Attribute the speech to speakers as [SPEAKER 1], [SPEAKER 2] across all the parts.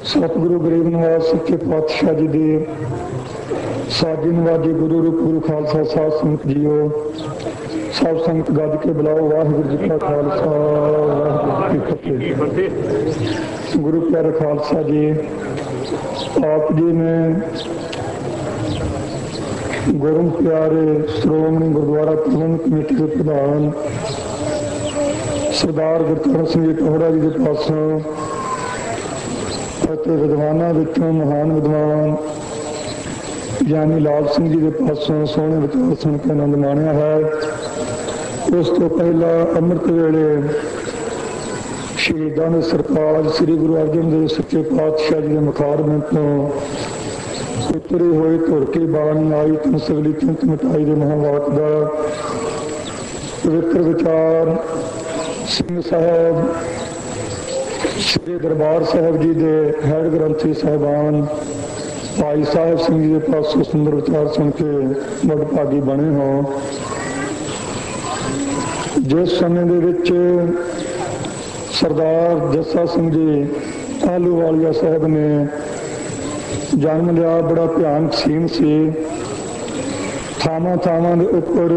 [SPEAKER 1] सतगुरु गरीब नवाज सच्चे पातशाह जी दे साजी नवाजे गुरु रूप गुरु खालसा साध संगत जीओ सब संगत गज के बुलाओ वाहिगुरू जी का खालसा वाहिगुरू जी की फतेह। गुरु प्यारे खालसा जी, आप जी ने गुरु प्यारे श्रोमणी गुरुद्वारा प्रबंधक कमेटी के प्रधान सरदार गुरचरण सिंह जी टोहरा जी के पासों विद्वानों विचों महान विद्वान यानी लाल सिंह जी के पासों सोहने विचार सुन के आनंद माणिया है। उस तो पहला अमृत वेले शहीदां दे सरताज श्री गुरु अर्जन देव सच्चे पातशाह जी के मुखारबिंद तो उतरी हुई धुर की बाणी आई तन सगली चिंत मिटाई के महावाक का पवित्र विचार सिंह साहब श्री दरबार साहब जी के हैड ग्रंथी साहबान भाई साहब सिंह जी के पासों सुंदर विचार सुन के वडभागी बने हो। जिस समय दे विच सरदार जस्सा सिंह जी आलूवालिया साहब ने जन्म लिया, बड़ा भयानक सीन से थावां थावां दे उपर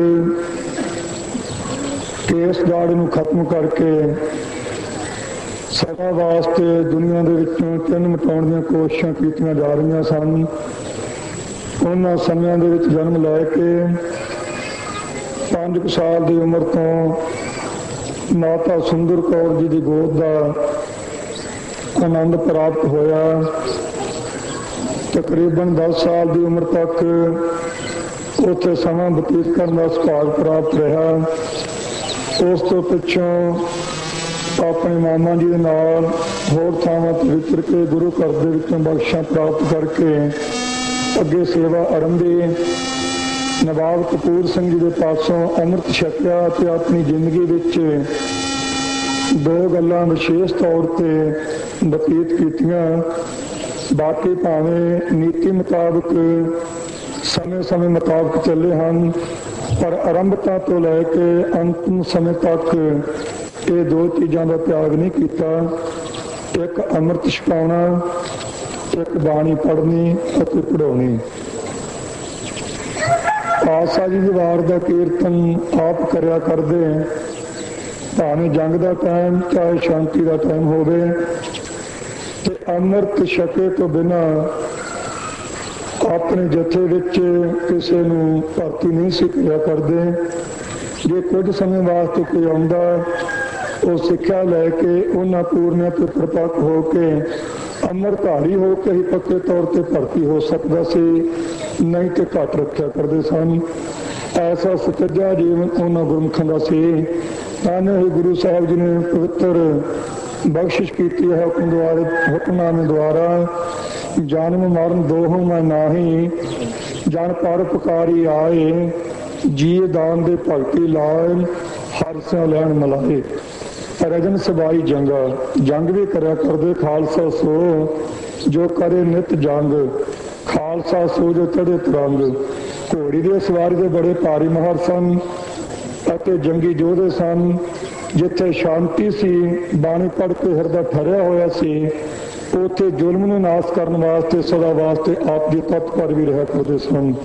[SPEAKER 1] केस दाड़ नूं खत्म करके सदा वास्ते दुनिया के विचों चिन्ह मिटाउण दी कोशिशां कीतियां जा रही सन। उन्हां समयां दे विच जन्म लैके 5 साल की उम्र तो माता सुंदर कौर जी की गोद का आनंद प्राप्त होया। तकरीबन 10 साल की उम्र तक उत्थे समा बतीत करने का सुभाग प्राप्त रहा। उस तो पिछों अपने मामा जी के नाल होर थावां ते विचर के गुरु घर दे विचों बख्शिशां प्राप्त करके अगे सेवा आरंभी। नवाब कपूर सिंह जी के पासों अमृत छकिया ते अपनी जिंदगी विच 2 गल्लां विशेष तौर पर बतीत कीतियां। बाकी भावें नीति मुताबिक समय समय मुताबिक चले हैं, पर आरंभता तो लैके अंतिम समय तक ये 2 चीज़ों का त्याग नहीं किया। एक अमृत छकाउणा, एक बाणी पढ़नी और पढ़ाउणी। पातशाह जी की वार का कीर्तन आप करया करदे, भावें जंग का टाइम चाहे शांति का टाइम होवे, ते अमृत छके तो बिना अपने जथे विच किसी नूं भर्ती नहीं सी करिया करदे। जे कुछ समय वास्ते कोई आउंदा वो सिक्ख्या लैके उन्हां पूर्णियां तो परिपक्व होके अमरधारी होके ही पक्के तौर पर भर्ती हो सकता सी, नहीं तो घट रखा करते सन। ऐसा सुचज्जा जीवन उन्हां गुरमुखां दा सी। ताने ही गुरु साहब जी ने पवित्र बख्शिश की है हुक्मनामे द्वारा, जन्म मरण दोहों मैं नाही, जन परोपकारी आए, जीए दान दे भगती लाए, हर स्यों लैन मलाए। रजन सबाई जंगा, जंग भी करया करदे खालसा सो जो करे नित जंग, खालसा सो जो चढ़े तरंग। घोड़ी दे सवारी दे बड़े भारी महार सन अते जंगी योधे सन। जिथे शांति सी बाणी पढ़ के हिरदा ठरिया होया सी, उत्थे जुल्म नूं नाश करने वास्ते सदा वास्ते आप जी तत्पर भी रहा करते सन।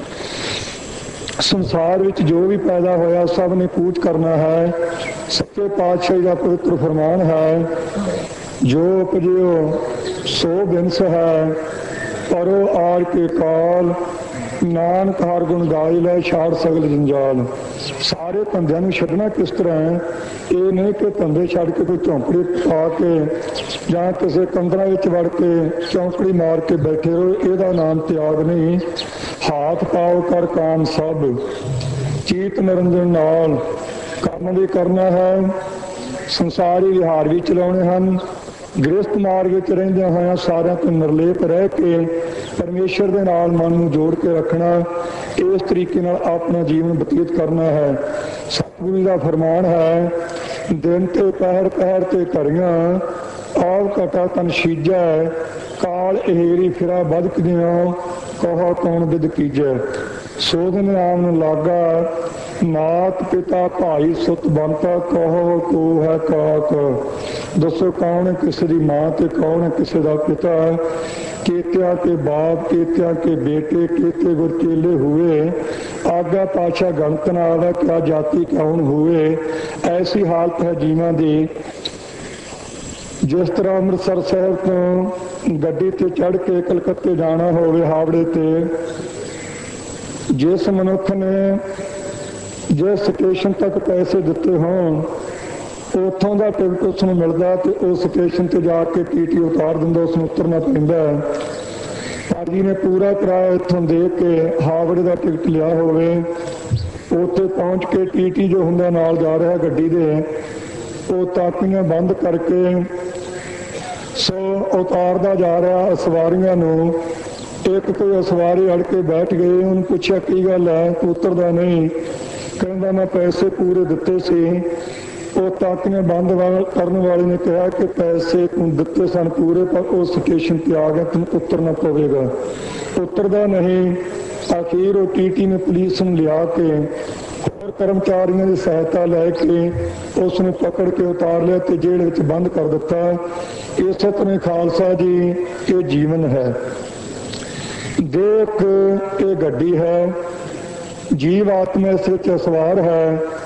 [SPEAKER 1] संसार विच जो भी पैदा होया सब ने पूज करना है। सच्चे पातशाही का पवित्र फरमान है, जो उपजियो सो बिंस है, परो आर के काल, नानक हर गुण गाई लै छाड़ सगल जंजाल। सारे धंधियां नूं छड्डना किस तरह है? ये नहीं कि धंधे छड्ड के कोई झोंपड़ी पा के जां किसी कंदरां विच वड़ के चौंकड़ी मार के बैठे रहो, इहदा नाम त्याग नहीं। हाथ पाओ कर काम सब, चीत निरंजन नाल काम भी करना है। संसारी विहार भी चलाने हैं। गृहस्थ मार्ग विच रहिंदे होया सारिਆਂ ਤੋਂ निर्लेप रह के परमेश्वर के नाल मन नूं जोड़ के रखना, इस तरीके नाल अपना जीवन बतीत करना है। सतगुरु का फरमान है, दिन ते पहर पहर ते घड़ियां आव घटा तन शीजै, काल अहेरी फिरा बदकदियां कहो कौन बिद कीजै। सो दिन आम नूं लागा मात पिता भाई सुत बनता कहो को है काक। दसो कौन है किसी की मां ते कौन है किसी का पिता। केतिया के बाप केतिया के बेटे केते गुर चेले हुए। आगा पाछा गणत ना आवा क्या जाति कौन हुए। ऐसी हालत है जीवां दी। जिस तरह अमृतसर शहर तो गड्डी ते चढ़ के कलकत्ते जाना होवे हावड़े ते, जिस मनुख ने जिस स्टेशन तक पैसे दिते हों उतों का टिकट उसनूं मिलता तो उस स्टेशन पर जाके टीटी उतार दिंदा, उसनूं उतरना पैंदा। पर जी ने पूरा किराया इत्थों दे के हावड़े का टिकट लिया होवे, उत्थे पहुँच के टीटी जो हुंदा नाल जा रहा गड्डी दे वो ताकियां बंद करके सो उतारदा जा रहा सवारियां नूं। एक कोई सवारी अड़ के बैठ गए, उन्होंने पूछा की गल है तू उतरदा नहीं। कहता मैं पैसे पूरे दिते सी। वो ताकियां बंद करने वाले ने कहा कि पैसे तू दिते सन पूरे पर उस स्टेशन पर आ गया तेन उतरना पवेगा। उतरदा नहीं। आखिर वो टीटी ने पुलिस नूं लिया के होर कर्मचारियों की सहायता लैके उसने पकड़ के उतार लिया तो जेल विच बंद कर दिता। इस तरह खालसा जी ये जीवन है। देख ये गड्डी है, जीव आत्मा इस विच सवार है।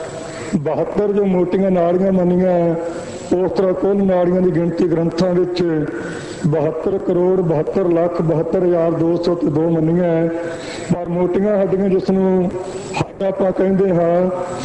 [SPEAKER 1] 72 जो मोटियां नाड़ियां मनियां उस तरह कुल नाड़ियां की गिनती ग्रंथां विच 72 करोड़ 72 लाख 72,202 मनियां। पर मोटियां हड्डियां जिसनूं हड्ड आपां कहंदे हां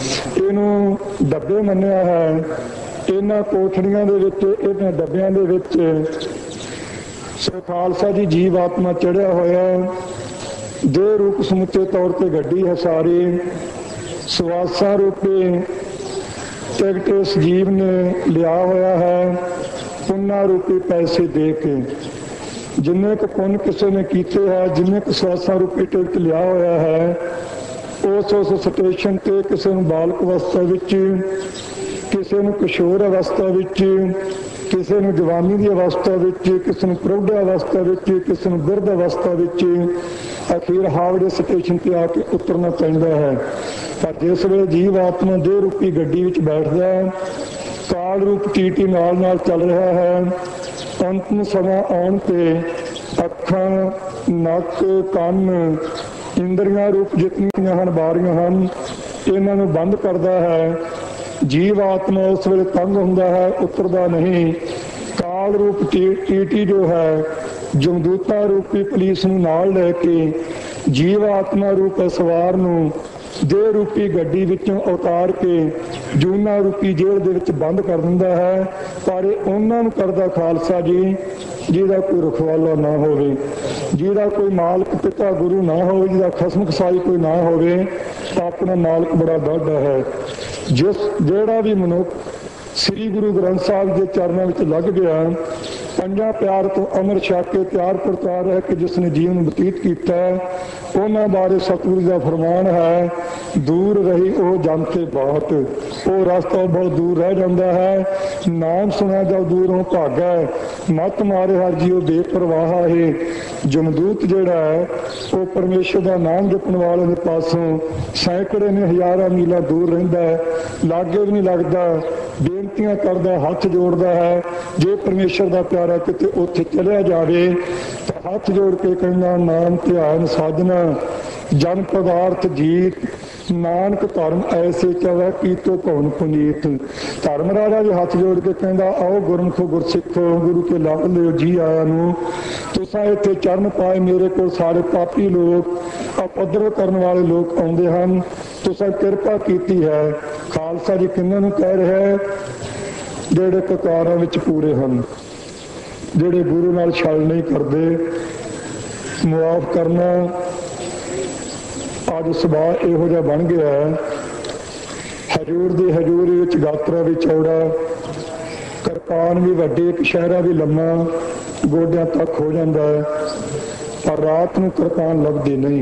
[SPEAKER 1] इहनूं डब्बे मन्निया है। इन्हां कोठड़ियां दे विच इन्हां डब्बियां दे विच सो खालसा जी जीव आत्मा चढ़िया होया। देह रूप समुचे तौर पर गड्डी है सारी। सुवासा रूपी टिकट इस जीव ने लिया होया है पुन्ना रूपी पैसे दे के। जिन्ने को पुण्य किसी ने कीते है, जिन्ने को सुवासा रूपी टिकट लिया होया है उस स्टेशन ते किसी नूं बालक अवस्था विच, किसी नूं किशोर अवस्था विच, किसी नूं जवानी की अवस्था विच, किसी नूं प्रौढ़ अवस्था विच, किसी नूं बिरध अवस्था विच अखीर हावड़े स्टेशन पर आके उतरना पैंदा है। पर जिस वे जीव आत्मा देह रूपी गड्डी विच बैठदा है, काल रूप टीटी नाल नाल चल रहा है। अंतिम समा आउण ते अखां नक कन इंद्रियां रूप जितनियां हन बारियां हन इन्हां नूं बंद करदा है। जीव आत्मा उस वेले तंग हुंदा है, उतरदा नहीं। काल रूप टीटी जो है जमदूता रूपी पुलिस नूं नाल लैके जीव आत्मा रूप सवार नूं देह रूपी गड्डी विचों उतार के जूना रूपी जेल दे विच बंद कर दिंदा है। पर उन्हां नूं करदा खालसा जी जिहदा कोई रखवाला ना होवे, जिहदा कोई मालक पिता गुरु ना होवे, जिहदा खसम खसाई कोई ना होवे। अपना मालक बड़ा डाढा है। ਜਿਹੜਾ भी मनुख श्री गुरु ग्रंथ साहिब के चरणों में लग गया, पंजा प्यार तो अमर छक के त्यार प्रतार है कि जिसने जीवन बतीत किया उन्होंने बारे सतगुरु का फरमान है दूर रही वो जानते बहुत। वो रास्ता बहुत दूर रह जाता है। नाम सुना जब दूरों भागा मत मारे हर जीव बेपरवाह है। जमदूत जोड़ा है वो परमेश्वर का नाम जपन वाले के पासों सैकड़े ने हज़ारों मीलों दूर रहिंदा है, लागे भी नहीं लगता, बेनतियां करता हाथ जोड़ता है। जे परमेश्वर का प्यारा किते उत्थे चलिया जाए तो हाथ जोड़ के कहना नाम ध्यान साधना जन पदार्थ जीत नानक धर्म ऐसे चवे की तो भवन पुनीत। धर्म राजा जी हाथ जोड़ के कहता आओ गुरमुखो गुरसिखो गुरु के लाभ लियो जी आया नूं। तुसां इत्थे चरण पाए मेरे को सारे पापी लोग अपद्रव करने वाले लोग आउंदे हन, तुसां किरपा कीती है। खालसा जी किन्हां नूं कह रहा है ਜਿਹੜੇ ਕਕਾਰਾਂ ਵਿੱਚ ਪੂਰੇ ਹਨ, ਜਿਹੜੇ ਗੁਰੂ ਨਾਲ ਛਲ ਨਹੀਂ ਕਰਦੇ। ਮੁਆਫ ਕਰਨਾ ਅੱਜ ਸੁਭਾਅ ਇਹੋ ਜਿਹਾ ਬਣ ਗਿਆ ਹਜ਼ੂਰ ਦੀ ਹਜ਼ੂਰੀ ਵਿੱਚ ਗਾਤਰਾ ਵੀ ਚੌੜਾ, ਕਿਰਪਾਨ ਵੀ ਵੱਡੀ, ਕਸ਼ਹਿਰਾ ਵੀ ਲੰਮਾ, ਗੋਡਿਆਂ ਤੱਕ ਹੋ ਜਾਂਦਾ ਹੈ, ਪਰ ਰਾਤ ਨੂੰ ਕਿਰਪਾਨ ਲੱਭਦੀ ਨਹੀਂ।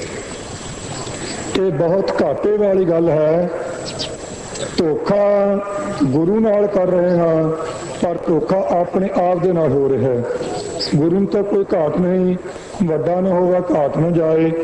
[SPEAKER 1] ਇਹ ਬਹੁਤ ਘਾਟੇ ਵਾਲੀ ਗੱਲ ਹੈ। ਧੋਖਾ गुरु नाल कर रहे हाँ पर धोखा अपने आप दे नाल हो रहा है। गुरु तो कोई घाट नहीं, वड्डा ना होगा घाट ना जाए।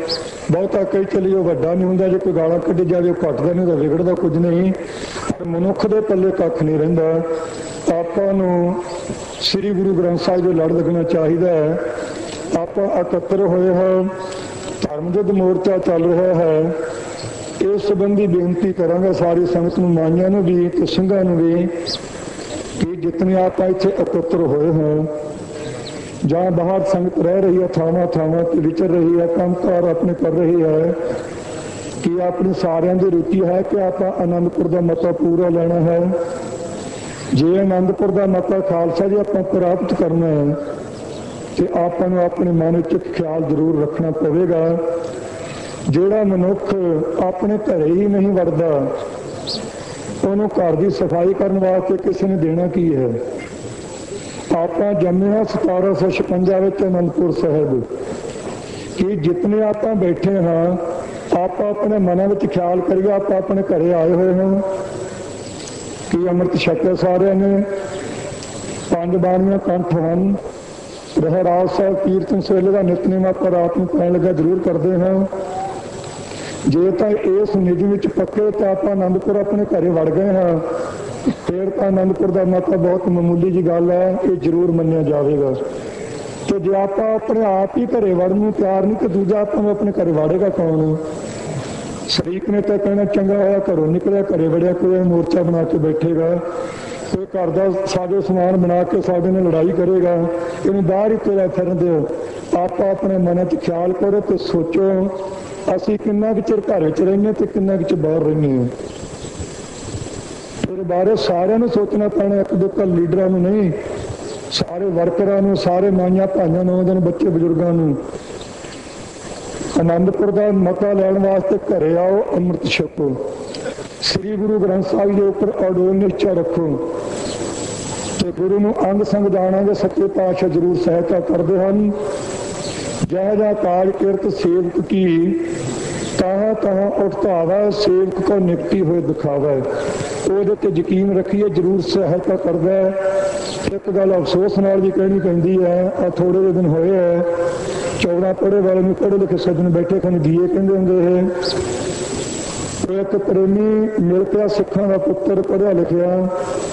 [SPEAKER 1] ਬਹੁਤਾ ਕਹੀ ਚਲੀ ਉਹ ਵੱਡਾ ਨਹੀਂ ਹੁੰਦਾ, ਜੇ ਕੋਈ ਗਾਲਾਂ ਕੱਢੀ ਜਾਵੇ ਉਹ ਘੱਟਦਾ ਨਹੀਂ, ਤਾਂ ਵਿਗੜਦਾ ਕੁਝ ਨਹੀਂ। ਪਰ ਮਨੁੱਖ ਦੇ ਪੱਲੇ ਕੱਖ ਨਹੀਂ ਰਹਿੰਦਾ। ਆਪਾਂ ਨੂੰ ਸ੍ਰੀ ਗੁਰੂ ਗ੍ਰੰਥ ਸਾਹਿਬ ਦੇ ਲੜ ਲੱਗਣਾ ਚਾਹੀਦਾ ਹੈ। ਆਪਾਂ ਇਕੱਤਰ ਹੋਏ ਹਾਂ, ਧਰਮ ਯੁੱਧ ਮੋਰਚਾ ਚੱਲ ਰਿਹਾ ਹੈ। ਇਸ ਸੰਬੰਧੀ ਬੇਨਤੀ ਕਰਾਂਗਾ ਸਾਰੀ ਸੰਗਤ ਨੂੰ, ਮਾਈਆਂ ਨੂੰ ਵੀ ਤੇ ਸਿੰਘਾਂ ਨੂੰ ਵੀ, ਕਿ ਜਿਤਨੇ ਆਪਾਂ ਇੱਥੇ ਇਕੱਤਰ ਹੋਏ ਹਾਂ ਜਾਂ ਬਾਹਰ ਸੰਗਤ ਰਹਿ ਰਹੀ ਹੈ, ਥਾਵਾਂ ਥਾਵਾਂ ਤੇ ਵਿਚਰ ਰਹੀ ਹੈ, ਕੰਮਕਾਰ ਆਪਣੇ ਕਰ ਰਹੀ ਹੈ, ਕਿ ਆਪਣੀ ਸਾਰਿਆਂ ਦੀ ਰੁਚੀ ਹੈ ਕਿ ਆਪਾਂ ਆਨੰਦਪੁਰ ਦਾ ਮਤਾ ਪੂਰਾ ਲੈਣਾ ਹੈ। ਜੇ ਆਨੰਦਪੁਰ ਦਾ ਮਤਾ ਖਾਲਸਾ ਜੀ ਆਪਾਂ ਪ੍ਰਾਪਤ ਕਰਨਾ ਹੈ ਤੇ ਆਪਾਂ ਨੂੰ ਆਪਣੇ ਮਨ ਵਿੱਚ ਇੱਕ ਖਿਆਲ ਜ਼ਰੂਰ ਰੱਖਣਾ ਪਵੇਗਾ, ਜਿਹੜਾ ਮਨੁੱਖ ਆਪਣੇ ਘਰੇ ਹੀ ਨਹੀਂ ਵੜਦਾ, ਉਹਨੂੰ ਘਰ ਦੀ ਸਫਾਈ ਕਰਨ ਵਾਸਤੇ ਕਿਸੇ ਨੇ ਦੇਣਾ ਕੀ ਹੈ। ਆਪਾਂ ਜੰਮੇ ਹਾਂ 1756 ਵਿੱਚ ਅਨੰਦਪੁਰ ਸਾਹਿਬ, ਕਿ ਜਿਤਨੇ ਆਪਾਂ ਬੈਠੇ ਹਾਂ ਆਪਾਂ ਆਪਣੇ ਮਨਾਂ ਵਿੱਚ ਖਿਆਲ ਕਰੀਏ, ਆਪਾਂ ਆਪਣੇ ਘਰੇ ਆਏ ਹੋਏ ਹਾਂ ਕਿ ਅੰਮ੍ਰਿਤ ਛਕਿਆ ਸਾਰਿਆਂ ਨੇ, 5 ਬਾਣੀਆਂ ਕੰਠ ਹਨ, ਰਹਿਰਾਸ ਸਾਹਿਬ ਕੀਰਤਨ ਸਵੇਲੇ ਦਾ ਨਿਤਨੇਮ ਆਪਾਂ ਰਾਤ ਨੂੰ ਪੈਣ ਲੱਗਾ ਜ਼ਰੂਰ ਕਰਦੇ ਹਾਂ। ਜੇ ਤਾਂ ਇਸ ਨਿਯਮ ਵਿੱਚ ਪੱਕੇ ਤਾਂ ਆਪਾਂ ਆਨੰਦਪੁਰ ਆਪਣੇ ਘਰੇ ਵੜ ਗਏ ਹਾਂ, ਫਿਰ ਤਾਂ ਆਨੰਦਪੁਰ ਦਾ ਮਤਾ ਬਹੁਤ ਮਾਮੂਲੀ ਜਿਹੀ ਗੱਲ ਹੈ, ਇਹ ਜ਼ਰੂਰ ਮੰਨਿਆ ਜਾਵੇਗਾ। ਤੇ ਜੇ ਆਪਾਂ ਆਪਣੇ ਆਪ ਹੀ ਘਰੇ ਵੜਨ ਨੂੰ ਤਿਆਰ ਨਹੀਂ ਤੇ ਦੂਜਾ ਆਪਾਂ ਨੂੰ ਆਪਣੇ ਘਰੇ ਵਾੜੇਗਾ ਕੌਣ। ਸ਼ਰੀਕ ਨੇ ਤਾਂ ਕਹਿਣਾ ਚੰਗਾ ਹੋਇਆ ਘਰੋਂ ਨਿਕਲਿਆ, ਘਰੇ ਵੜਿਆ, ਕੋਈ ਮੋਰਚਾ ਬਣਾ ਕੇ ਬੈਠੇਗਾ, ਕੋਈ ਘਰ ਦਾ ਸਾਜੋ ਸਮਾਨ ਬਣਾ ਕੇ ਸਾਡੇ ਨਾਲ ਲੜਾਈ ਕਰੇਗਾ, ਇਹਨੂੰ ਬਾਹਰ ਹੀ ਤੁਰਿਆ ਫਿਰਨ ਦਿਓ। ਆਪਾਂ ਆਪਣੇ ਮਨ 'ਚ ਖਿਆਲ ਕਰੋ ਤੇ ਸੋਚੋ ਅਸੀਂ ਕਿੰਨਾ ਕੁ ਚਿਰ ਘਰ ਵਿੱਚ ਰਹਿੰਦੇ ਤੇ ਕਿੰਨਾ ਕੁ ਚਿਰ ਬਾਹਰ ਰਹਿੰਦੇ ਹਾਂ। ਇਹਦੇ ਬਾਰੇ ਸਾਰਿਆਂ ਨੂੰ ਸੋਚਣਾ ਪੈਣਾ, ਇੱਕ ਦੋ ਲੀਡਰਾਂ ਨੂੰ ਨਹੀਂ, ਸਾਰੇ ਵਰਕਰਾਂ ਨੂੰ, ਸਾਰੇ ਮਾਈਆਂ ਭਾਈਆਂ ਨੂੰ, ਉਹਦੇ ਬੱਚੇ ਬਜ਼ੁਰਗਾਂ ਨੂੰ। ਆਨੰਦਪੁਰ ਦਾ ਮਤਾ ਲੈਣ ਵਾਸਤੇ ਘਰੇ ਆਓ, ਅੰਮ੍ਰਿਤ ਛਕੋ, ਸ੍ਰੀ ਗੁਰੂ ਗ੍ਰੰਥ ਸਾਹਿਬ ਦੇ ਉੱਪਰ ਅਡੋਲ ਨਿਸ਼ਚਾ ਰੱਖੋ ਤੇ ਗੁਰੂ ਨੂੰ ਅੰਗ ਸੰਗ ਜਾਣਾਂਗੇ। ਸੱਚੇ ਪਾਤਸ਼ਾਹ ਜ਼ਰੂਰ ਸਹਾਇਤਾ ਕਰਦੇ ਹਨ। ਜਹ ਜਾ ਕਾਜ ਕਿਰਤ ਸੇਵਕ ਕੀ ਤਾਹਾਂ ਤਾਹਾਂ ਉਠਾਵਾ, ਸੇਵਕ ਕੋ ਨਿਪਟੀ ਹੋਏ ਦਿਖਾਵਾ। ਉਹਦੇ ਤੇ ਯਕੀਨ ਰੱਖੀਏ, ਜ਼ਰੂਰ ਸਹਾਇਤਾ ਕਰਦਾ ਹੈ। ਇੱਕ ਗੱਲ ਅਫਸੋਸ ਨਾਲ ਵੀ ਕਹਿਣੀ ਪੈਂਦੀ ਹੈ, ਆ ਥੋੜੇ ਜਿਹੇ ਦਿਨ ਹੋਏ ਹੈ 14 ਪੜ੍ਹੇ ਵਾਲੇ ਨੂੰ ਪੜ੍ਹੇ ਲਿਖੇ ਸੱਜਣ ਬੈਠੇ ਖਾਣੇ ਦੀਏ ਕਹਿੰਦੇ ਹੁੰਦੇ ਇਹ। ਇੱਕ ਪ੍ਰੇਮੀ ਮਿਲ ਪਿਆ ਸਿੱਖਾਂ ਦਾ ਪੁੱਤਰ, ਪੜ੍ਹਿਆ ਲਿਖਿਆ,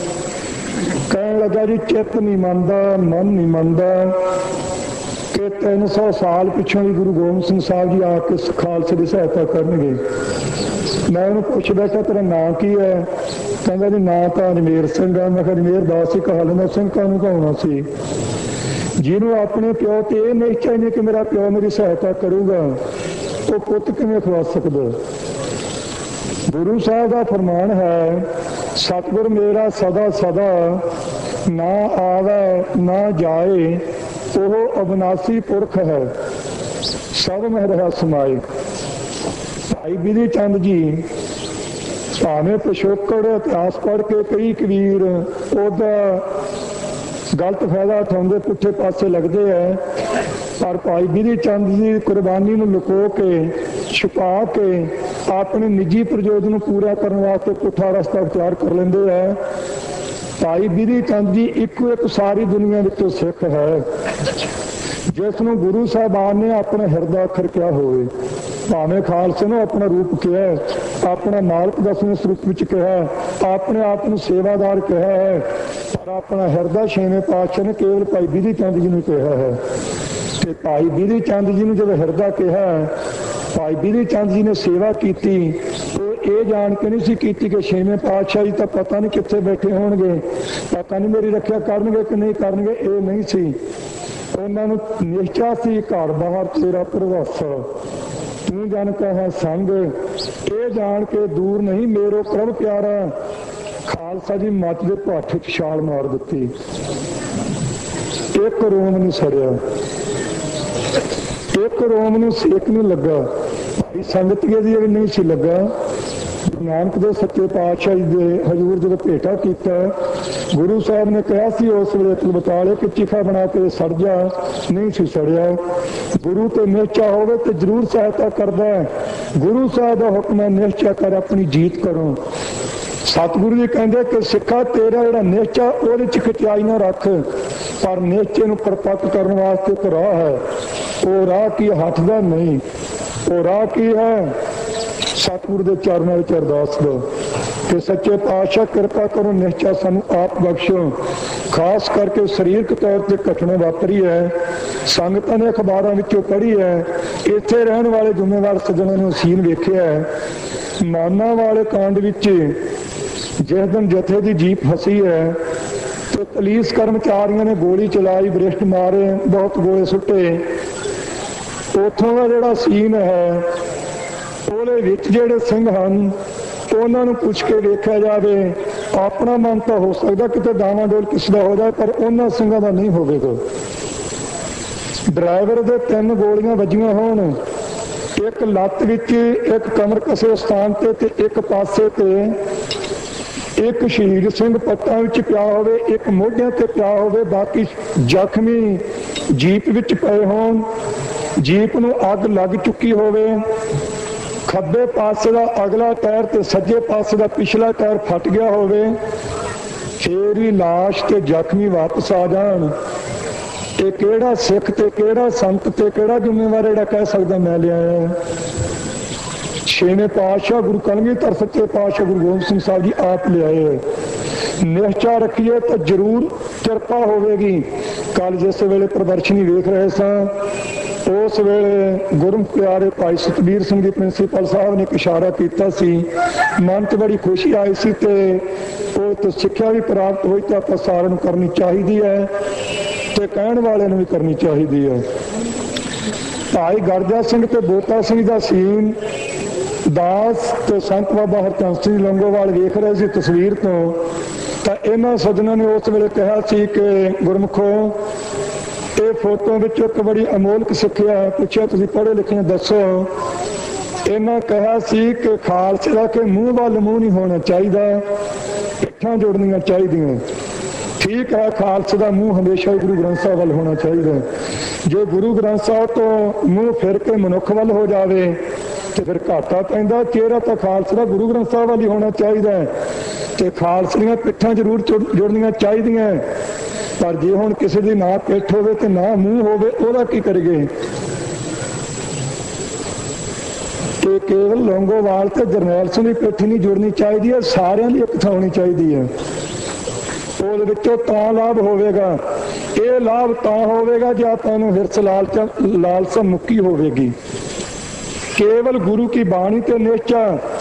[SPEAKER 1] ਕਹਿਣ ਲੱਗਾ ਜੀ ਚਿੱਤ ਨਹੀਂ ਮੰਨਦਾ, ਮਨ ਨਹੀਂ ਮੰਨਦਾ ਕਿ 300 ਸਾਲ ਪਿੱਛੋਂ ਵੀ ਗੁਰੂ ਗੋਬਿੰਦ ਸਿੰਘ ਸਾਹਿਬ ਜੀ ਆ ਕੇ ਖਾਲਸੇ ਦੀ ਸਹਾਇਤਾ ਕਰਨਗੇ। ਮੈਂ ਉਹਨੂੰ ਪੁੱਛ ਬੈਠਾ ਤੇਰਾ ਨਾਂ ਕੀ ਹੈ? ਕਹਿੰਦਾ ਜੀ ਨਾਂ ਤਾਂ ਅਜਮੇਰ ਸਿੰਘ ਆ। ਮੈਂ ਕਿਹਾ ਅਜਮੇਰ ਦਾਸ ਹੀ ਕਹਾ ਲੈਂਦਾ, ਸਿੰਘ ਕਾਹਨੂੰ ਕਹਾਉਣਾ ਸੀ? ਜਿਹਨੂੰ ਆਪਣੇ ਪਿਓ ਤੇ ਇਹ ਨਿਸ਼ਚਾ ਹੀ ਨਹੀਂ ਕਿ ਮੇਰਾ ਪਿਓ ਮੇਰੀ ਸਹਾਇਤਾ ਕਰੂਗਾ, ਉਹ ਪੁੱਤ ਕਿਵੇਂ ਖਵਾ ਸਕਦਾ? ਗੁਰੂ ਸਾਹਿਬ ਦਾ ਫਰਮਾਨ ਹੈ, ਸਤਿਗੁਰ ਮੇਰਾ ਸਦਾ ਸਦਾ ਨਾ ਆਵੇ ਨਾ ਜਾਏ, ਉਹ ਅਬਨਾਸੀ ਪੁਰਖ ਹੈ, ਸਭ ਮਹਿ ਰਿਹਾ ਸਮਾਏ। ਭਾਈ ਬਿਧੀ ਚੰਦ ਜੀ ਭਾਵੇਂ ਪਿਛੋਕੜ ਇਤਿਹਾਸ ਪੜ੍ਹ ਕੇ ਕਈ ਕਬੀਰ ਉਹਦਾ ਗਲਤ ਫਾਇਦਾ ਉਠਾਉਂਦੇ, ਪੁੱਠੇ ਪਾਸੇ ਲੱਗਦੇ ਹੈ, ਪਰ ਭਾਈ ਬਿਧੀ ਚੰਦ ਦੀ ਕੁਰਬਾਨੀ ਨੂੰ ਲੁਕੋ ਕੇ, ਛੁਪਾ ਕੇ ਆਪਣੇ ਨਿੱਜੀ ਪ੍ਰਯੋਜਨ ਨੂੰ ਪੂਰਾ ਕਰਨ ਵਾਸਤੇ ਪੁੱਠਾ ਰਸਤਾ ਅਖਤਿਆਰ ਕਰ ਲੈਂਦੇ ਹੈ। ਭਾਈ ਬਿਧੀ ਚੰਦ ਜੀ ਇੱਕੋ ਇੱਕ ਸਾਰੀ ਦੁਨੀਆ ਵਿੱਚੋਂ ਸਿੱਖ ਹੈ ਜਿਸ ਨੂੰ ਗੁਰੂ ਸਾਹਿਬਾਨ ਨੇ ਆਪਣਾ ਹਿਰਦਾ ਅੱਖਰ ਕਿਹਾ ਹੋਵੇ। ਭਾਵੇਂ ਖਾਲਸੇ ਨੂੰ ਆਪਣਾ ਰੂਪ ਕਿਹਾ, ਆਪਣਾ ਮਾਲਕ ਦਸਵੇਂ ਸਰੂਪ ਵਿੱਚ ਕਿਹਾ, ਆਪਣੇ ਆਪ ਨੂੰ ਸੇਵਾਦਾਰ ਕਿਹਾ ਹੈ, ਪਰ ਆਪਣਾ ਹਿਰਦਾ ਛੇਵੇਂ ਪਾਤਸ਼ਾਹ ਨੇ ਕੇਵਲ ਭਾਈ ਬਿਧੀ ਚੰਦ ਜੀ ਨੂੰ ਕਿਹਾ ਹੈ। ਤੇ ਭਾਈ ਬਿਧੀ ਚੰਦ ਜੀ ਨੂੰ ਜਦੋਂ ਹਿਰਦਾ ਕਿਹਾ, ਭਾਈ ਬਿਧੀ ਚੰਦ ਜੀ ਨੇ ਸੇਵਾ ਕੀਤੀ। ਉਹ ਇਹ ਜਾਣ ਕੇ ਨਹੀਂ ਸੀ ਕੀਤੀ ਕਿ ਛੇਵੇਂ ਪਾਤਸ਼ਾਹ ਜੀ ਤਾਂ ਪਤਾ ਨਹੀਂ ਕਿੱਥੇ ਬੈਠੇ ਹੋਣਗੇ, ਪਤਾ ਨਹੀਂ ਮੇਰੀ ਰੱਖਿਆ ਕਰਨਗੇ ਕਿ ਨਹੀਂ ਕਰਨਗੇ, ਇਹ ਨਹੀਂ ਸੀ। ਉਹਨਾਂ ਨੂੰ ਨਿਸ਼ਚਾ ਸੀ ਘਰ ਬਾਹਰ ਤੇਰਾ ਪ੍ਰਵਾਸਾ, ਤੂੰ ਜਨ ਕਹੈ ਸੰਗ, ਇਹ ਜਾਣ ਕੇ ਦੂਰ ਨਹੀਂ ਮੇਰੋ ਪ੍ਰਭ ਪਿਆਰਾ। ਖਾਲਸਾ ਜੀ ਮੱਚ ਦੇ ਭਾਠੇ 'ਚ ਛਾਲ ਮਾਰ ਦਿੱਤੀ, ਇੱਕ ਰੋਮ ਨਹੀਂ ਸੜਿਆ, ਇੱਕ ਰੋਮ ਨੂੰ ਸੇਕ ਨਹੀਂ ਲੱਗਾ। ਭਾਈ ਸੰਗਤੀਏ ਦੀ ਵੀ ਨਹੀਂ ਸੀ ਲੱਗਾ। ਗੁਰੂ ਨਾਨਕ ਦੇ ਸੱਚੇ ਪਾਤਸ਼ਾਹ ਜੀ ਦੇ ਹਜ਼ੂਰ ਜਦੋਂ ਭੇਟਾ ਕੀਤਾ, ਗੁਰੂ ਸਾਹਿਬ ਨੇ ਕਿਹਾ ਸੀ ਉਸ ਵੇਲੇ ਤਲਬਤਾਲੇ ਕਿ ਚਿਖਾ ਬਣਾ ਕੇ ਸੜ ਜਾ, ਨਹੀਂ ਸੀ ਸੜਿਆ। ਗੁਰੂ ਤੇ ਨਿਸ਼ਚਾ ਹੋਵੇ ਤੇ ਜ਼ਰੂਰ ਸਹਾਇਤਾ ਕਰਦਾ ਹੈ। ਗੁਰੂ ਸਾਹਿਬ ਦਾ ਹੁਕਮ ਹੈ ਨਿਸ਼ਚਾ ਕਰ ਆਪਣੀ ਜੀਤ ਕਰੋ। ਸਤਿਗੁਰੂ ਜੀ ਕਹਿੰਦੇ ਕਿ ਸਿੱਖਾ ਤੇਰਾ ਜਿਹੜਾ ਨਿਸ਼ਚਾ ਉਹਦੇ 'ਚ ਖਿਚਾਈ ਨਾ ਰੱਖ, ਪਰ ਨਿਸ਼ਚੇ ਨੂੰ ਪਰਪੱਕ ਕਰਨ ਵਾਸਤੇ ਇੱਕ ਰਾਹ ਹੈ, ਉਹ ਰਾਹ ਕੀ ਹੱਥ ਦਾ ਨਹੀਂ। वो राह की है सतगुरु के चरणों में अरदास दो कि सच्चे पातशाह कृपा करो, निश्चा सानू आप बख्शो। खास करके शरीरक तौर पर घटना वापरी है, संगतां ने अखबारों विचों पढ़ी है, इत्थे रहने वाले जिम्मेवार सज्जनों ने सीन वेखिया है। माना वाले कांड विच जिस दिन जथे की जीप फसी है तो पुलिस कर्मचारियों ने गोली चलाई, बरिष्ठ मारे, बहुत गोले सुट्टे। उथों का जिहड़ा सीन है ਉਹਦੇ ਵਿੱਚ ਜਿਹੜੇ ਸਿੰਘ ਹਨ ਉਹਨਾਂ ਨੂੰ ਪੁੱਛ ਕੇ ਵੇਖਿਆ ਜਾਵੇ, ਆਪਣਾ ਮਨ ਤਾਂ ਹੋ ਸਕਦਾ ਕਿਤੇ ਡਾਵਾਂਡੋਲ ਕਿਸੇ ਦਾ ਹੋ ਜਾਏ, ਪਰ ਉਹਨਾਂ ਸਿੰਘਾਂ ਦਾ ਨਹੀਂ ਹੋਵੇਗਾ। ਡਰਾਈਵਰ ਦੇ 3 ਗੋਲੀਆਂ ਵੱਜੀਆਂ ਹੋਣ, ਇੱਕ ਲੱਤ ਵਿੱਚ, ਇੱਕ ਕਮਰ ਕਸੇ ਸਥਾਨ ਤੇ ਇੱਕ ਪਾਸੇ ਤੇ ਇੱਕ ਸ਼ਹੀਦ ਸਿੰਘ ਪੱਟਾਂ ਵਿੱਚ ਪਿਆ ਹੋਵੇ, ਇੱਕ ਮੋਢਿਆਂ ਤੇ ਪਿਆ ਹੋਵੇ, ਬਾਕੀ ਜ਼ਖਮੀ ਜੀਪ ਵਿੱਚ ਪਏ ਹੋਣ। ਜੀਪ ਨੂੰ ਅੱਗ ਲੱਗ ਚੁੱਕੀ ਹੋਵੇ, ਖੱਬੇ ਪਾਸੇ ਦਾ ਅਗਲਾ ਟਾਇਰ ਤੇ ਸੱਜੇ ਪਾਸੇ ਦਾ ਪਿਛਲਾ ਟਾਇਰ ਫਟ ਗਿਆ ਹੋਵੇ, ਫੇਰ ਵੀ ਲਾਸ਼ ਤੇ ਜ਼ਖਮੀ ਵਾਪਸ ਆ ਜਾਣ। ਇਹ ਕਿਹੜਾ ਸਿੱਖ ਤੇ ਕਿਹੜਾ ਸੰਤ ਤੇ ਕਿਹੜਾ ਜ਼ਿੰਮੇਵਾਰ ਜਿਹੜਾ ਕਹਿ ਸਕਦਾ ਮੈਂ ਲਿਆਇਆ। ਛੇਵੇਂ ਪਾਤਸ਼ਾਹ ਗੁਰੂ ਕਲਗੀਧਰ ਸੱਚੇ ਪਾਤਸ਼ਾਹ ਗੁਰੂ ਗੋਬਿੰਦ ਸਿੰਘ ਸਾਹਿਬ ਜੀ ਆਪ ਲਿਆਏ। ਨਿਸ਼ਚਾ ਰੱਖੀਏ ਤਾਂ ਜ਼ਰੂਰ ਕਿਰਪਾ ਹੋਵੇਗੀ। ਕੱਲ ਜਿਸ ਵੇਲੇ ਪ੍ਰਦਰਸ਼ਨੀ ਵੇਖ ਰਹੇ ਸਾਂ, उस वेले गुरमुख प्यारे भाई सतबीर सिंह जी प्रिंसीपल साहब ने एक इशारा किया सी, मन च बड़ी खुशी आई सी तो सिक्ख्या भी प्राप्त हुई तो आपां सारिआं नूं करनी चाहिदी है ते कहण वाले नूं भी करनी चाहिदी है। भाई गरजा सिंह ते बोता सिंह दा सीन दास ते संत बाबा हरचंद सिंह लंगोवाल वेख रहे सी तस्वीर तो इन्हां सज्जनां ने उस वेले कहा सी कि गुरमुखो ये फोटो में एक बड़ी अमोलक सिक्ख्या है। पूछा तुसीं पढ़े लिखे दसो। इन्हां कहा सी कि खालसे दा के मूँह वाल मूँह नहीं होना चाहिए, पिट्ठां जोड़नियां चाहिए। ठीक है, खालसे दा मूँह हमेशा गुरु ग्रंथ साहब वाल होना चाहिए। जो गुरु ग्रंथ साहब तो मूँह फिर के मनुख वाल हो जाए तो फिर घाटा पैंदा। चेहरा तो खालसे दा गुरु ग्रंथ साहब वाल ही होना चाहिए तो खालसे दीयां पिट्ठां जरूर जोड़नियां चाहिए। पर जे हुण किसी दी ना पिठ होवे ते ना मूँह होवे, ओहदा की करिए। ते केवल लौंगोवाल ते जरनैल सिंह की पिठ नहीं जुड़नी चाहिए, सारिਆਂ ਦੀ एक होनी चाहिए है। ਉਹਦੇ ਵਿੱਚੋਂ ਤਾਂ ਲਾਭ ਹੋਵੇਗਾ। ਇਹ ਲਾਭ ਤਾਂ ਹੋਵੇਗਾ ਜੇ ਆਪਾਂ ਨੂੰ ਹਿਰਸ ਲਾਲਸਾ ਮੁੱਕੀ ਹੋਵੇਗੀ। केवल गुरु की बाणी ते निश्चा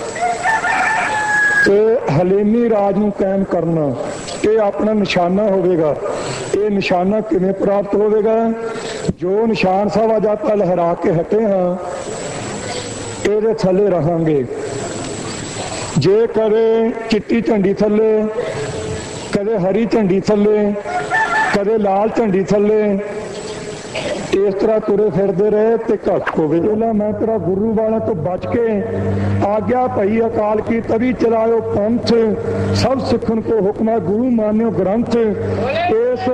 [SPEAKER 1] ते हलीमी राज नूं कायम करना, ये अपना निशाना होवेगा। ये निशाना किवें प्राप्त होवेगा? जो निशान साहब अज आपां लहरा के हटे हाँ, ये थले रहांगे। जे कदे चिट्टी झंडी थले, कदे हरी झंडी थले, कदे लाल झंडी थले, इस तरह तुरे फिरते रहे तो घट होवे। मैं तेरा गुरु वालों तो बच के आज्ञा भई अकाल की तभी चलायो पंथ, सब सिखन को हुक्म गुरु मान्यो ग्रंथ। इस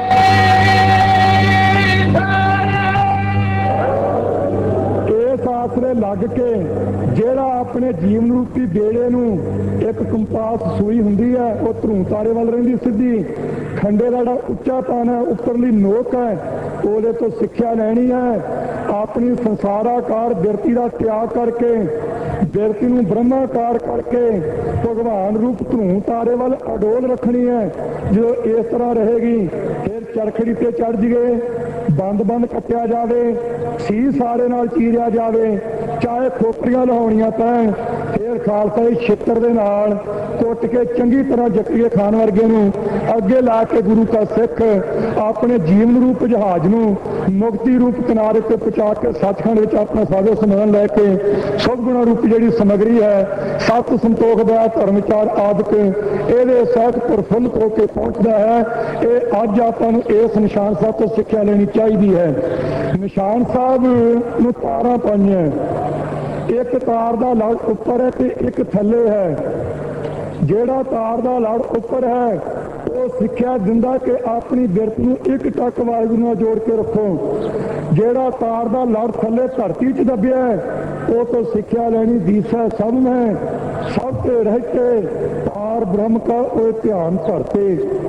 [SPEAKER 1] आसरे लग के जेड़ा अपने जीवन रूपी बेड़े नूं एक कंपास सूई हुंदी है, वो धरू तारे वाल रहिंदी सीधी। खंडे दा उच्चा पान है, उपरली नोक है, ਉਹਦੇ ਤੋਂ ਸਿੱਖਿਆ ਲੈਣੀ ਹੈ। ਆਪਣੀ ਸੰਸਾਰਾਕਾਰ ਬਿਰਤੀ ਦਾ ਤਿਆਗ ਕਰਕੇ ਬਿਰਤੀ ਨੂੰ ਬ੍ਰਹਮਾਕਾਰ ਕਰਕੇ ਭਗਵਾਨ ਰੂਪ ਧਰੂ ਤਾਰੇ ਵੱਲ ਅਡੋਲ ਰੱਖਣੀ ਹੈ। ਜੋ ਇਸ ਤਰ੍ਹਾਂ ਰਹੇਗੀ ਫਿਰ ਚਰਖੜੀ ਤੇ ਚੜ ਜੀਏ, ਬੰਦ ਕੱਟਿਆ ਜਾਵੇ, ਸੀ ਸਾਰੇ ਨਾਲ ਚੀਰਿਆ ਜਾਵੇ, ਚਾਹੇ ਖੋਪੜੀਆਂ ਲਹਾਉਣੀਆਂ ਪੈਣ, ਫਿਰ ਖਾਲਸਾ ਜੀ ਛਿੱਤਰ ਦੇ ਨਾਲ ਕੁੱਟ ਕੇ ਚੰਗੀ ਤਰ੍ਹਾਂ ਜ਼ਕਰੀਆ ਖਾਨ ਵਰਗੇ ਨੂੰ ਅੱਗੇ ਲਾ ਕੇ ਗੁਰੂ ਕਾ ਸਿੱਖ ਆਪਣੇ ਜੀਵਨ ਰੂਪ ਜਹਾਜ਼ ਨੂੰ ਮੁਕਤੀ ਰੂਪ ਕਿਨਾਰੇ ਤੇ ਪਹੁੰਚਾ ਕੇ ਸੱਚਖੰਡ ਵਿੱਚ ਆਪਣਾ ਸਾਜੋ ਸਮਾਨ ਲੈ ਕੇ ਸਭ ਗੁਣਾ ਰੂਪ ਜਿਹੜੀ ਸਮਗਰੀ ਹੈ, ਸਤ ਸੰਤੋਖ ਦਾ ਧਰਮਚਾਰ ਆਦਿਕ ਇਹਦੇ ਸਹਿਤ ਪ੍ਰਫੁੱਲਤ ਹੋ ਕੇ ਪਹੁੰਚਦਾ ਹੈ। ਇਹ ਅੱਜ ਆਪਾਂ ਨੂੰ ਇਸ ਨਿਸ਼ਾਨ ਸਾਹਿਬ ਤੋਂ ਸਿੱਖਿਆ ਲੈਣੀ ਚਾਹੀਦੀ ਹੈ। ਨਿਸ਼ਾਨ ਸਾਹਿਬ ਨੂੰ ਤਾਰਾਂ ਪਾਈਆਂ, ਇੱਕ ਤਾਰ ਦਾ ਲੜ ਉੱਪਰ ਹੈ ਤੇ ਇੱਕ ਥੱਲੇ ਹੈ। ਜਿਹੜਾ ਤਾਰ ਦਾ ਲੜ ਉੱਪਰ ਹੈ ਉਹ ਸਿੱਖਿਆ ਦਿੰਦਾ ਕਿ ਆਪਣੀ ਬਿਰਤ ਨੂੰ ਇੱਕ ਟੱਕ ਵਾਹਿਗੁਰੂ ਨਾਲ ਜੋੜ ਕੇ ਰੱਖੋ। ਜਿਹੜਾ ਤਾਰ ਦਾ ਲੜ ਥੱਲੇ ਧਰਤੀ 'ਚ ਦੱਬਿਆ ਉਹ ਤੋਂ ਸਿੱਖਿਆ ਲੈਣੀ ਦੀਸਾ ਸਭ में सब पे रहते पार ब्रह्म का वो ध्यान करते।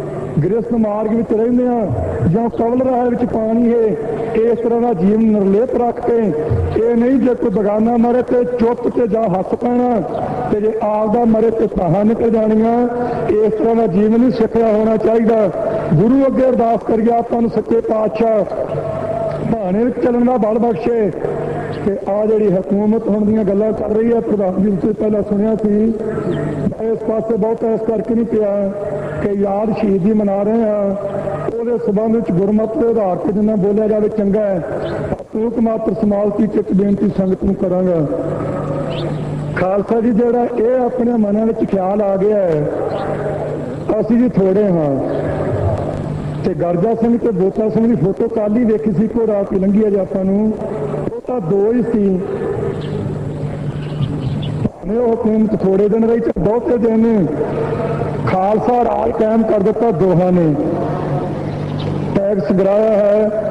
[SPEAKER 1] ਗ੍ਰਸਤ ਮਾਰਗ ਵਿੱਚ ਰਹਿੰਦੇ ਹਾਂ ਜਾਂ ਕਵਲ ਰਾਹ ਵਿੱਚ ਪਾਣੀ ਹੈ, ਇਸ ਤਰ੍ਹਾਂ ਦਾ ਜੀਵਨ ਨਿਰਲੇਪ ਰੱਖ ਕੇ ਇਹ ਨਹੀਂ ਜੇ ਕੋਈ ਬਗਾਨਾ ਮਰੇ ਤੇ ਚੁੱਪ ਤੇ ਜਾਂ ਹੱਸ ਪੈਣਾ, ਤੇ ਜੇ ਆਪਦਾ ਮਰੇ ਤੇ ਤਾਹਾਂ ਨਿਕਲ ਜਾਣੀਆਂ। ਇਸ ਤਰ੍ਹਾਂ ਦਾ ਜੀਵਨ ਨਹੀਂ ਸਿੱਖਿਆ ਹੋਣਾ ਚਾਹੀਦਾ। ਗੁਰੂ ਅੱਗੇ ਅਰਦਾਸ ਕਰੀਏ ਆਪਾਂ ਨੂੰ ਸੱਚੇ ਪਾਤਸ਼ਾਹ ਭਾਣੇ ਵਿੱਚ ਚੱਲਣ ਦਾ ਬਲ ਬਖਸ਼ੇ। ਤੇ ਆ ਜਿਹੜੀ ਹਕੂਮਤ ਹੁਣ ਦੀਆਂ ਗੱਲਾਂ ਕਰ ਰਹੀ ਹੈ, ਪ੍ਰਧਾਨ ਜੀ ਤੁਸੀਂ ਪਹਿਲਾਂ ਸੁਣਿਆ ਸੀ, ਇਸ ਪਾਸੇ ਬਹੁਤ ਇਸ ਕਰਕੇ ਨਹੀਂ ਪਿਆ ਕਿ ਯਾਦ ਸ਼ਹੀਦੀ ਮਨਾ ਰਹੇ ਹਾਂ, ਉਹਦੇ ਸੰਬੰਧ ਵਿੱਚ ਗੁਰਮਤਿ ਦੇ ਆਧਾਰ ਤੇ ਜਿੰਨਾ ਬੋਲਿਆ ਜਾਵੇ ਚੰਗਾ ਹੈ। ਤੂਕ ਮਾਤਰ ਸਮਾਲਤੀ ਚ ਇੱਕ ਬੇਨਤੀ ਸੰਗਤ ਨੂੰ ਕਰਾਂਗਾ। ਖਾਲਸਾ ਜੀ ਜਿਹੜਾ ਇਹ ਆਪਣੇ ਮਨਾਂ ਵਿੱਚ ਖਿਆਲ ਆ ਗਿਆ ਹੈ, ਅਸੀਂ ਜੀ ਥੋੜੇ ਹਾਂ, ਤੇ ਗਰਜਾ ਸਿੰਘ ਤੇ ਬੋਤਾ ਸਿੰਘ ਦੀ ਫੋਟੋ ਕੱਲ੍ਹ ਹੀ ਵੇਖੀ ਸੀ, ਕੋਈ ਰਾਤ ਹੀ ਲੰਘੀ ਅਜੇ ਆਪਾਂ ਨੂੰ, ਉਹ ਤਾਂ ਦੋ ਹੀ ਸੀ। ਉਹ ਹਕੂਮਤ ਥੋੜੇ ਦਿਨ ਰਹੀ ਤੇ ਬਹੁਤੇ ਦਿਨ ਖਾਲਸਾ ਰਾਜ ਕਾਇਮ ਕਰ ਦਿੱਤਾ ਦੋਹਾਂ ਨੇ। ਟੈਕਸ ਗਿਰਾਇਆ ਹੈ,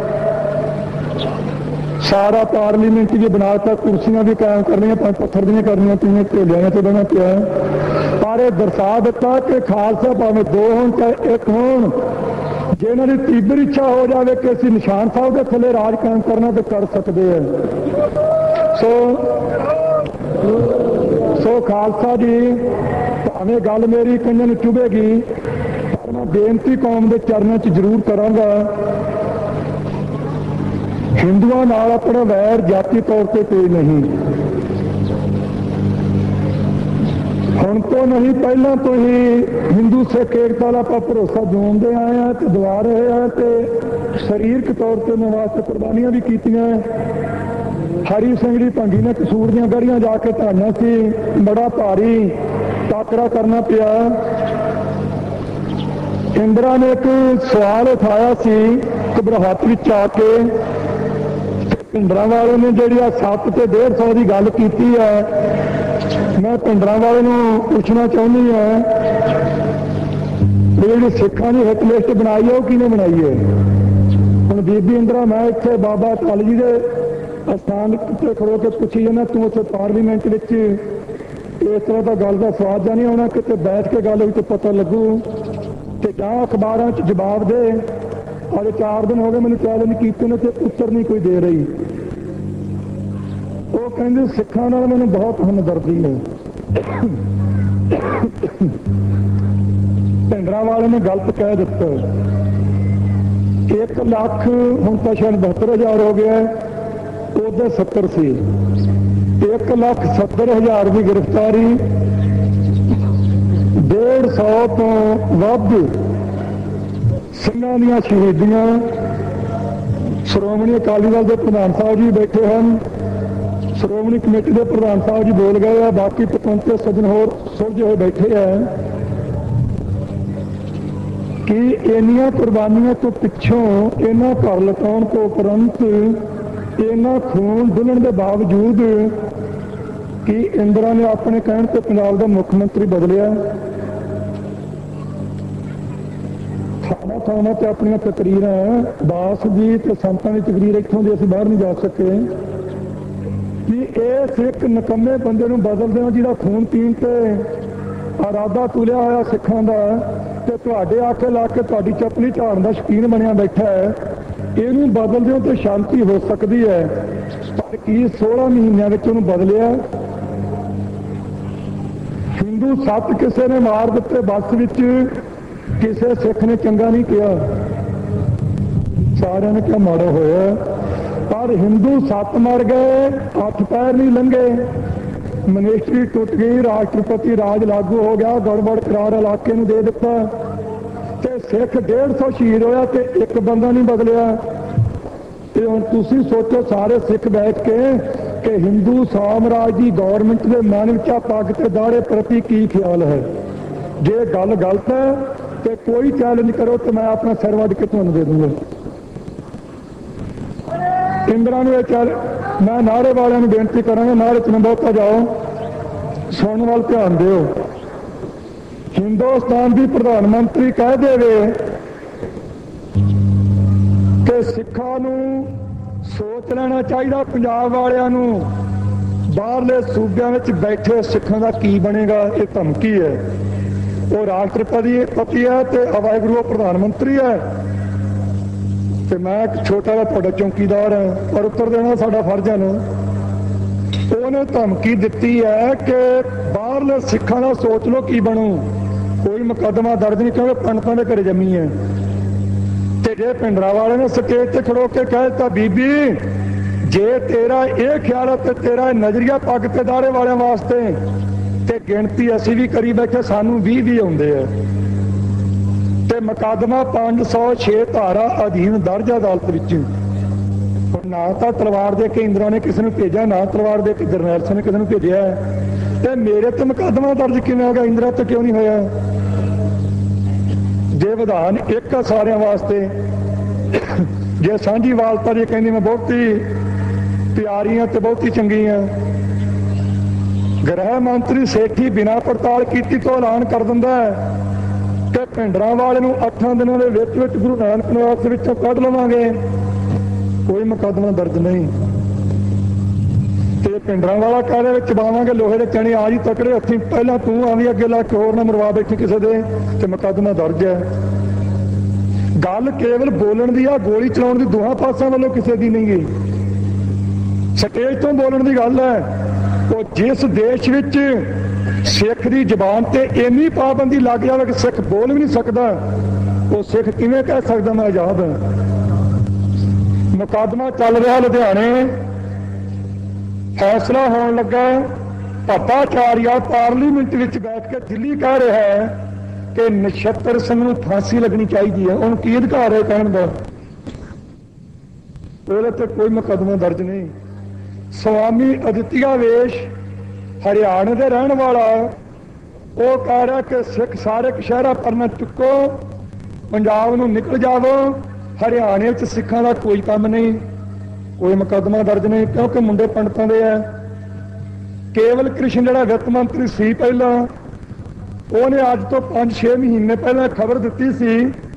[SPEAKER 1] ਸਾਰਾ ਪਾਰਲੀਮੈਂਟ ਵੀ ਬਣਾ ਦਿੱਤਾ, ਕੁਰਸੀਆਂ ਵੀ ਕਾਇਮ ਕਰਨੀਆਂ, ਪੱਥਰ ਦੀਆਂ ਕਰਨੀਆਂ ਪਈਆਂ, ਢੇਲਿਆਂ ਤੇ ਬਣਾ ਪਿਆ। ਪਰ ਇਹ ਦਰਸਾ ਦਿੱਤਾ ਕਿ ਖਾਲਸਾ ਭਾਵੇਂ ਦੋ ਹੋਣ ਚਾਹੇ ਇੱਕ ਹੋਣ, ਜੇ ਇਹਨਾਂ ਦੀ ਤੀਬਰ ਇੱਛਾ ਹੋ ਜਾਵੇ ਕਿ ਅਸੀਂ ਨਿਸ਼ਾਨ ਸਾਹਿਬ ਦੇ ਥੱਲੇ ਰਾਜ ਕਾਇਮ ਕਰਨਾ ਤੇ ਕਰ ਸਕਦੇ ਆ। ਸੋ ਖਾਲਸਾ ਜੀ, ਭਾਵੇਂ ਗੱਲ ਮੇਰੀ ਕਈਆਂ ਨੂੰ ਚੁਭੇਗੀ, ਪਰ ਮੈਂ ਬੇਨਤੀ ਕੌਮ ਦੇ ਚਰਨਾਂ 'ਚ ਜ਼ਰੂਰ ਕਰਾਂਗਾ। ਹਿੰਦੂਆਂ ਨਾਲ ਆਪਣਾ ਵੈਰ ਜਾਤੀ ਤੌਰ ਤੇ ਕੋਈ ਨਹੀਂ, ਹੁਣ ਤੋਂ ਨਹੀਂ ਪਹਿਲਾਂ ਤੋਂ ਹੀ ਹਿੰਦੂ ਸਿੱਖ ਏਕਤਾ ਦਾ ਆਪਾਂ ਭਰੋਸਾ ਦਿਵਾਉਂਦੇ ਆਏ ਹਾਂ ਤੇ ਦਵਾ ਰਹੇ ਹਾਂ, ਤੇ ਸਰੀਰਕ ਤੌਰ ਤੇ ਉਹਨਾਂ ਵਾਸਤੇ ਕੁਰਬਾਨੀਆਂ ਵੀ ਕੀਤੀਆਂ। ਹਰੀ ਸਿੰਘ ਜੀ ਭੰਗੀ ਨੇ ਕਸੂਰ ਦੀਆਂ ਗੜੀਆਂ ਜਾ ਕੇ ਧਾਈਆਂ ਸੀ, ਬੜਾ ਭਾਰੀ ਟਾਕਰਾ ਕਰਨਾ ਪਿਆ। ਇੰਦਰਾ ਨੇ ਇੱਕ ਸਵਾਲ ਉਠਾਇਆ ਸੀ ਘਬਰਾਹਟ ਵਿੱਚ ਆ ਕੇ, ਭਿੰਡਰਾਂ ਵਾਲੇ ਨੇ ਜਿਹੜੀ ਆ 7 ਤੇ 150 ਦੀ ਗੱਲ ਕੀਤੀ ਹੈ, ਮੈਂ ਭਿੰਡਰਾਂ ਵਾਲੇ ਨੂੰ ਪੁੱਛਣਾ ਚਾਹੁੰਦੀ ਹਾਂ ਵੀ ਜਿਹੜੀ ਸਿੱਖਾਂ ਦੀ ਹਿੱਟ ਲਿਸਟ ਬਣਾਈ ਹੈ ਉਹ ਕਿਹਨੇ ਬਣਾਈ ਹੈ? ਹੁਣ ਬੀਬੀ ਇੰਦਰਾ, ਮੈਂ ਇੱਥੇ ਬਾਬਾ ਅਟਲ ਜੀ ਦੇ ਅਸਥਾਨ ਤੇ ਖੜੋ ਕੇ ਪੁੱਛੀ ਜਾਂਦਾ, ਤੂੰ ਉੱਥੇ ਪਾਰਲੀਮੈਂਟ ਵਿੱਚ ਇਸ ਤਰ੍ਹਾਂ ਦਾ ਗੱਲ ਦਾ ਸਵਾਦ ਜਾਂ ਨਹੀਂ ਆਉਣਾ, ਕਿਤੇ ਬੈਠ ਕੇ ਗੱਲ ਵਿੱਚ ਪਤਾ ਲੱਗੂ, ਤੇ ਜਾਂ ਅਖਬਾਰਾਂ 'ਚ ਜਵਾਬ ਦੇ। ਅੱਜ 4 ਦਿਨ ਹੋ ਗਏ ਮੈਨੂੰ ਚੈਲੰਜ ਕੀਤੇ ਨੇ ਤੇ ਉੱਤਰ ਨਹੀਂ ਕੋਈ ਦੇ ਰਹੀ। ਉਹ ਕਹਿੰਦੇ ਸਿੱਖਾਂ ਨਾਲ ਮੈਨੂੰ ਬਹੁਤ ਹਮਦਰਦੀ ਹੈ। ਭਿੰਡਰਾਂ ਵਾਲੇ ਨੇ ਗਲਤ ਕਹਿ ਦਿੱਤਾ। 1 ਲੱਖ ਹੁਣ ਤਾਂ ਸ਼ਾਇਦ 72,000 ਹੋ ਗਿਆ, ਉਹਦੇ 70 ਸੀ। 1,70,000 ਦੀ ਗ੍ਰਿਫਤਾਰੀ, 150 ਤੋਂ ਵੱਧ ਸਿੰਘਾਂ ਦੀਆਂ ਸ਼ਹੀਦੀਆਂ। ਸ਼੍ਰੋਮਣੀ ਅਕਾਲੀ ਦਲ ਦੇ ਪ੍ਰਧਾਨ ਸਾਹਿਬ ਜੀ ਬੈਠੇ ਹਨ, ਸ਼੍ਰੋਮਣੀ ਕਮੇਟੀ ਦੇ ਪ੍ਰਧਾਨ ਸਾਹਿਬ ਜੀ ਬੋਲ ਗਏ ਆ, ਬਾਕੀ ਪਤਵੰਤੇ ਸੱਜਣ ਹੋਰ ਸੁਲਝੇ ਹੋਏ ਬੈਠੇ ਆ ਕਿ ਇੰਨੀਆਂ ਕੁਰਬਾਨੀਆਂ ਤੋਂ ਪਿੱਛੋਂ, ਇਹਨਾਂ ਘਰ ਲਟਾਉਣ ਤੋਂ ਉਪਰੰਤ, ਇਹਨਾਂ ਖੂਨ ਡੁੱਲਣ ਦੇ ਬਾਵਜੂਦ ਕਿ ਇੰਦਰਾ ਨੇ ਆਪਣੇ ਕਹਿਣ ਤੇ ਪੰਜਾਬ ਦਾ ਮੁੱਖ ਮੰਤਰੀ ਬਦਲਿਆ। ਥਾਵਾਂ ਤੇ ਆਪਣੀਆਂ ਤਕਰੀਰਾਂ, ਦਾਸ ਜੀ ਤੇ ਸੰਤਾਂ ਦੀ ਤਕਰੀਰ ਇੱਥੋਂ ਦੀ ਅਸੀਂ ਬਾਹਰ ਨਹੀਂ ਜਾ ਸਕੇ ਕਿ ਇਸ ਇੱਕ ਨਿਕੰਮੇ ਬੰਦੇ ਨੂੰ ਬਦਲਦੇ ਹੋ ਜਿਹਦਾ ਖੂਨ ਪੀਣ ਤੇ ਇਰਾਦਾ ਤੁਲਿਆ ਹੋਇਆ ਸਿੱਖਾਂ ਦਾ, ਤੇ ਤੁਹਾਡੇ ਆਖੇ ਲਾ ਕੇ ਤੁਹਾਡੀ ਚੱਪਲੀ ਝਾੜਨ ਦਾ ਸ਼ੌਕੀਨ ਬਣਿਆ ਬੈਠਾ ਹੈ। ਇਹਨੂੰ ਬਦਲ ਦਿਓ ਤੇ ਸ਼ਾਂਤੀ ਹੋ ਸਕਦੀ ਹੈ, ਪਰ ਕੀ 16 ਮਹੀਨਿਆਂ ਵਿੱਚ ਉਹਨੂੰ ਬਦਲਿਆ? ਹਿੰਦੂ 7 ਕਿਸੇ ਨੇ ਮਾਰ ਦਿੱਤੇ ਬੱਸ ਵਿੱਚ, ਕਿਸੇ ਸਿੱਖ ਨੇ ਚੰਗਾ ਨਹੀਂ ਕਿਹਾ, ਸਾਰਿਆਂ ਨੇ ਕਿਹਾ ਮਾੜਾ ਹੋਇਆ। ਪਰ ਹਿੰਦੂ 7 ਮਰ ਗਏ, 8 ਪੈਰ ਨਹੀਂ ਲੰਘੇ, ਮਿਨਿਸਟਰੀ ਟੁੱਟ ਗਈ, ਰਾਸ਼ਟਰਪਤੀ ਰਾਜ ਲਾਗੂ ਹੋ ਗਿਆ, ਗੜਬੜ ਕਰਾਰ ਇਲਾਕੇ ਨੂੰ ਦੇ ਦਿੱਤਾ, ਤੇ ਸਿੱਖ 150 ਸ਼ਹੀਦ ਹੋਇਆ ਤੇ ਇੱਕ ਬੰਦਾ ਨਹੀਂ ਬਦਲਿਆ। ਤੇ ਹੁਣ ਤੁਸੀਂ ਸੋਚੋ ਸਾਰੇ ਸਿੱਖ ਬੈਠ ਕੇ ਕਿ ਹਿੰਦੂ ਸਾਮਰਾਜ ਦੀ ਗੌਰਮੈਂਟ ਦੇ ਮਨ ਵਿੱਚ ਪੱਗ ਤੇ ਦਾੜੇ ਪ੍ਰਤੀ ਕੀ ਖਿਆਲ ਹੈ। ਜੇ ਗੱਲ ਗਲਤ ਹੈ ਤੇ ਕੋਈ ਚੈਲੰਜ ਕਰੋ ਤੇ ਮੈਂ ਆਪਣਾ ਸਿਰ ਵੱਢ ਕੇ ਤੁਹਾਨੂੰ ਦੇ ਦੂੰਗਾ। ਇੰਦਰਾ ਨੂੰ ਇਹ ਮੈਂ ਨਾਅਰੇ ਵਾਲਿਆਂ ਨੂੰ ਬੇਨਤੀ ਕਰਾਂਗਾ, ਨਾਅਰੇ 'ਚ ਨਾ ਬਹੁਤਾ ਜਾਓ, ਸੁਣਨ ਵੱਲ ਧਿਆਨ ਦਿਓ। ਹਿੰਦੁਸਤਾਨ ਦੀ ਪ੍ਰਧਾਨ ਮੰਤਰੀ ਕਹਿ ਦੇਵੇ ਕਿ ਸਿੱਖਾਂ ਨੂੰ ਸੋਚ ਲੈਣਾ ਚਾਹੀਦਾ, ਪੰਜਾਬ ਵਾਲਿਆਂ ਨੂੰ ਬਾਹਰਲੇ ਸੂਬਿਆਂ ਵਿੱਚ ਬੈਠੇ ਸਿੱਖਾਂ ਦਾ ਕੀ ਬਣੇਗਾ, ਇਹ ਧਮਕੀ ਹੈ। वो राष्ट्रपति है तो वाहिगुरू प्रधानमंत्री है, तो मैं एक छोटा जिहा तुहाडा चौकीदार है, पर उत्तर देना साडा फर्ज है ना। उन्हें धमकी दी है कि बाहरले सिखां दा सोच लो की बनू, कोई मुकदमा दर्ज नहीं, क्योंकि पंडितां दे घरे जमी है। ते जे पिंडरा वाले ने स्टेज ते खड़ो के कह दिता, बीबी जे तेरा यह ख्याल है तो तेरा नजरिया पग ते दाड़े वाले वास्ते, ते गिणती असी भी करी बैठे, सानू 20 भी आउंदे है। ते मुकदमा 506 धारा अधीन दर्ज अदालत विच। ना तो तलवार दे के इंदिरा ने किसी ने भेजा, ना तलवार दे के जरनैल सिंह ने किसी ने भेजा है। ते मेरे तो मुकदमा दर्ज किवें हो गया, इंदिरा तो क्यों नहीं होया? जे विधान एक सारिਆਂ वास्ते, जे सांझी वालता जी कहंदी मैं बहुती प्यारी हाँ ते बहुती चंगी हाँ, गृह मंत्री सेठी बिना पड़ताल कीती तो ऐलान कर दिंदा है कि पिंडरां वाले नूं 8 दिनों के विच गुरु नानक निवास विचों कढ लवांगे, कोई मुकदमा दर्ज नहीं। तो पिंडरां वाला कहदे चबावांगे लोहे के चने, आ जी तकड़े हथी, पहला तू आवी अगे ला के होर ना मरवा बैठी किसी दे, ते मुकदमा दर्ज है। गल केवल बोलण दी आ, गोली चलाउण दी दोहां पासां वालों किसी दी नहीं गई, स्टेज तो बोलण दी गल है। तो जिस देश विच सिख दी जबान ते इन्नी पाबंदी लग जाए कि सिख बोल भी नहीं सकता, वो सिख किवें कह सकदा मैं आजाद हां? मुकदमा चल रहा लुधियाने, फैसला होने लगा, भट्टाचार्य पार्लीमेंट विच बैठ के दिल्ली कह रहा है कि नक्षत्र सिंह नूं फांसी लगनी चाहिए है। उन्होंने की अधिकार है कहने का? ਉਹਦੇ ਤੇ कोई मुकदमा दर्ज नहीं। स्वामी अदित्य वेश हरियाणे के रहने वाला, वो कह रहा कि सिख सारे कशहरा परना चुको, पंजाब नूं निकल जावो, हरियाणे च सिखां दा कोई काम नहीं, कोई मुकदमा दर्ज नहीं, क्योंकि मुंडे पंडितां दे है। केवल कृष्ण जिहड़ा वित्त मंत्री सी पहला, उन्हें अज तो 5-6 महीने पहले खबर दी सी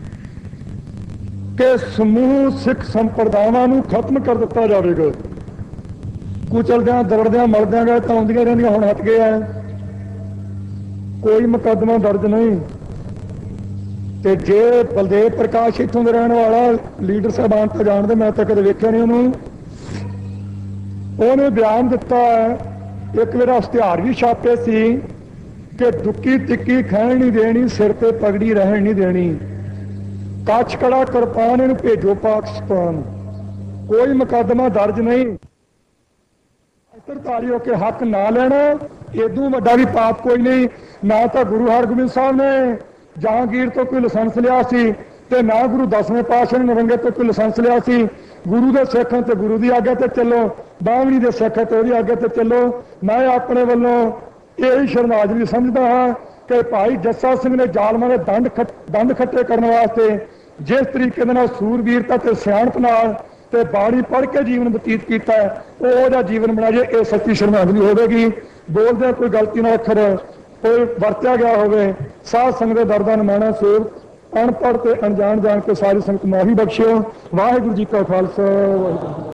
[SPEAKER 1] कि समूह सिख संप्रदावां नूं खत्म कर दिता जाएगा। कुचलद्या दरड़द्या मलद्या गए तो आउंदियां रहिंदियां, हुण हट गया है, कोई मुकदमा दर्ज नहीं। ते जे बलदेव प्रकाश इत्थों दे रहने वाला लीडर साहबान तो जानते, मैं तो कदे वेख्या नहीं उन्होंने, उन्हें बयान दिता है, एक मेरा इश्तिहार भी छापे सी कि दुक्की तिक्की खैण नहीं देनी, सिर पे पगड़ी रहन नहीं देनी, कच कड़ा कृपान इन्हूं भेजो पाकिस्तान, कोई मुकदमा दर्ज नहीं। धारी होकर हक ना लेना, इदू वड्डा भी पाप कोई नहीं। ना तो गुरु हरगोबिंद साहब ने जहांगीर तो कोई लाइसेंस लिया सी, ते ना गुरु 10वें पातशाह ने नरंगे तो कोई लाइसेंस लिया सी। गुरु के सिख तो गुरु की आग्या ते चलो, बावणी के सिख तो वही आग्या ते चलो। मैं अपने वालों यही शरणागरी समझदा हाँ कि भाई जस्सा सिंह ने जालमां दे दंड खट्टे करने वास्ते जिस तरीके नाल सूरबीरता ते सियाणप नाल ते बाणी पढ़ के जीवन बतीत किया है, वो जीवन बनाइए, ये सच्ची शरणागरी होगी। बोलदे कोई गलती ना अखर कोई वरत्या गया होवे, साध संगत दे दर्दां माना सेव, अनपढ़ ते अनजान जान के सारी संगत माफी बख्शियो। वाहिगुरू जी का खालसा।